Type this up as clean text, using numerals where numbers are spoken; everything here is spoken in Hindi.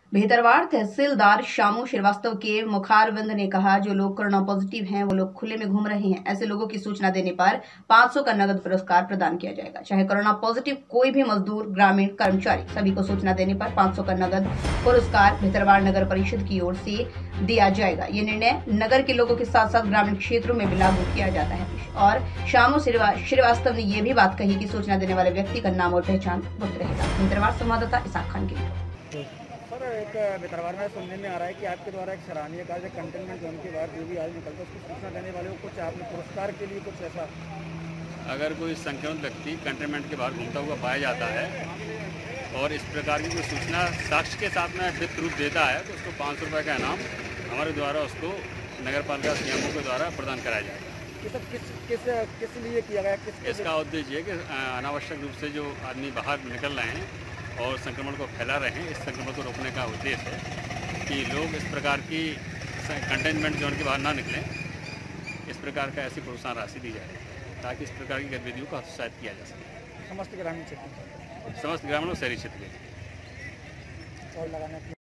बेहतरवार तहसीलदार शामू श्रीवास्तव के मुखारविंद ने कहा, जो लोग कोरोना पॉजिटिव हैं वो लोग खुले में घूम रहे हैं। ऐसे लोगों की सूचना देने पर 500 का नगद पुरस्कार प्रदान किया जाएगा। चाहे कोरोना पॉजिटिव कोई भी मजदूर, ग्रामीण, कर्मचारी, सभी को सूचना देने पर 500 का नगद पुरस्कार बेहतरवार नगर परिषद की ओर से दिया जाएगा। ये निर्णय नगर के लोगों के साथ साथ ग्रामीण क्षेत्रों में भी लागू किया जाता है। और शामू श्रीवास्तव ने यह भी बात कही कि सूचना देने वाले व्यक्ति का नाम और पहचान गुप्त रहेगा। बेहतरवार संवाददाता इसाक खान की रिपोर्ट। सर, एक बेहतरवार में सुनने में आ रहा है कि आपके द्वारा एक सराहनीय कार्य कंटेनमेंट जोन के बाहर जो भी आज निकलता है उसको सूचना देने वाले को कुछ आपने पुरस्कार के लिए कुछ ऐसा, अगर कोई संक्रमित व्यक्ति कंटेनमेंट के बाहर घूमता हुआ पाया जाता है और इस प्रकार की कोई सूचना साक्ष्य के साथ में वित्त रूप देता है तो उसको 500 रुपये का इनाम हमारे द्वारा उसको नगर पालिका सीएमओ के द्वारा प्रदान कराया जाएगा। किस लिए किया गया? इसका उद्देश्य है कि अनावश्यक रूप से जो आदमी बाहर निकल रहे हैं और संक्रमण को फैला रहे हैं, इस संक्रमण को रोकने का उद्देश्य है कि लोग इस प्रकार की कंटेनमेंट जोन के बाहर ना निकलें। इस प्रकार का ऐसी प्रोत्साहन राशि दी जाए ताकि इस प्रकार की गतिविधियों का हतोत्साहित किया जा सके समस्त ग्रामीण क्षेत्र समस्त ग्रामीण और शहरी क्षेत्र के। और लगाने